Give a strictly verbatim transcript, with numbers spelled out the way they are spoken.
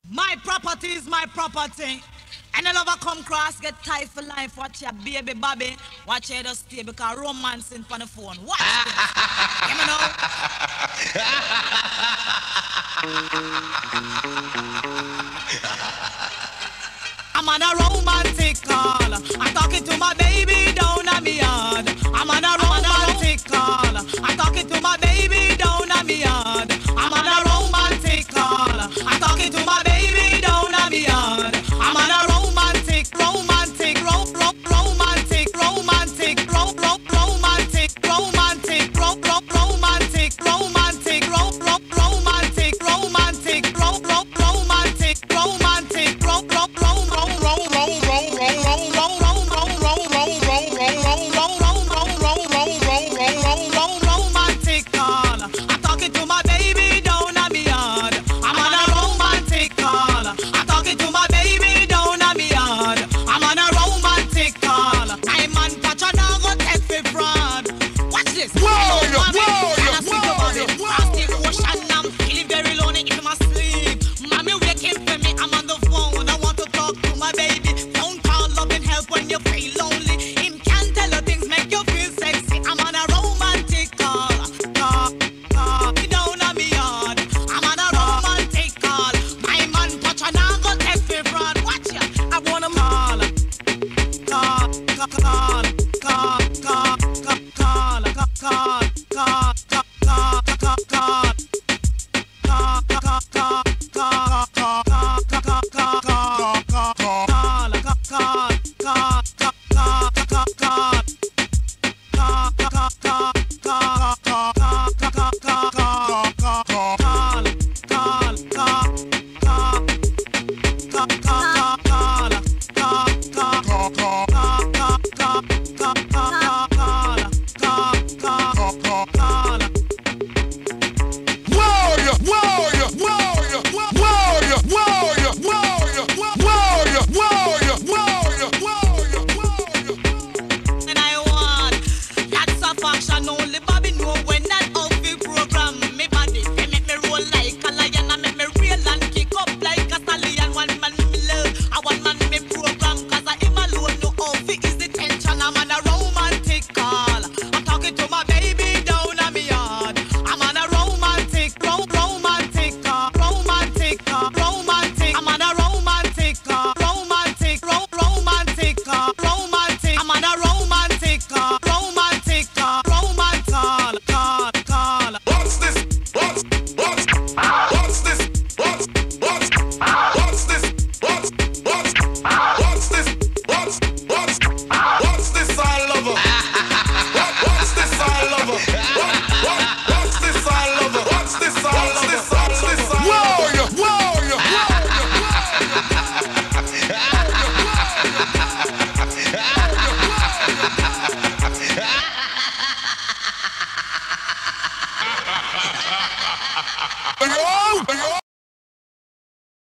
My property is my property. And the lover come cross, get tight for life. Watch your baby Bobby. Watch your just stay because romancing on the phone. Watch this. You know? I'm on a romantic call. I'm talking to my baby down at me yard. I'm on a romantic call. I'm talking to my baby down at me yard. I'm on a romantic call. I'm talking to my baby down at me yard. I'm on a romantic, romantic, ro ro romantic, romantic, ro ro romantic, romantic, ro ro romantic, romantic, ro ro romantic, romantic, ro ro romantic, romantic, ro ro romantic call. I'm talking to my baby down at me yard. I'm on a romantic call. I'm talking to my baby down at me yard. I'm on a romantic call. I man catch a dog go take for fraud. Watch this. Whoa, Whoa, whoa, whoa, ocean, I'm feeling very lonely in my sleep. Mommy waking for me, I'm on the phone. I want to talk to my baby. Phone call, love and help when you feel lonely. Him can tell you things make you feel sexy. I'm on a romantic call. Call, call, down at me yard. I'm on a romantic call. My man touch and I go take for fraud. Watch ya, I wanna call. Call, call, call, call, call, call, call, call, call, call, call, call. Yo, yo.